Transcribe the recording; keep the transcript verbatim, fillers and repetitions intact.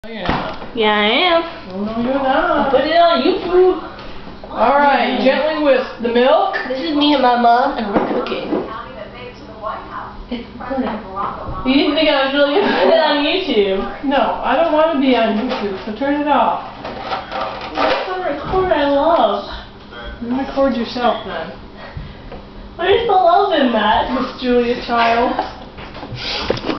Yeah. Yeah, I am. Oh, no, you're not. Put it on YouTube. Alright, gently whisk the milk. This is me and my mom, and we're cooking. It's recording. You didn't think I was really going to put it on YouTube? No, I don't want to be on YouTube, so turn it off. That's the record I love. You record yourself then. Where's the love in that? Miss Julia Child.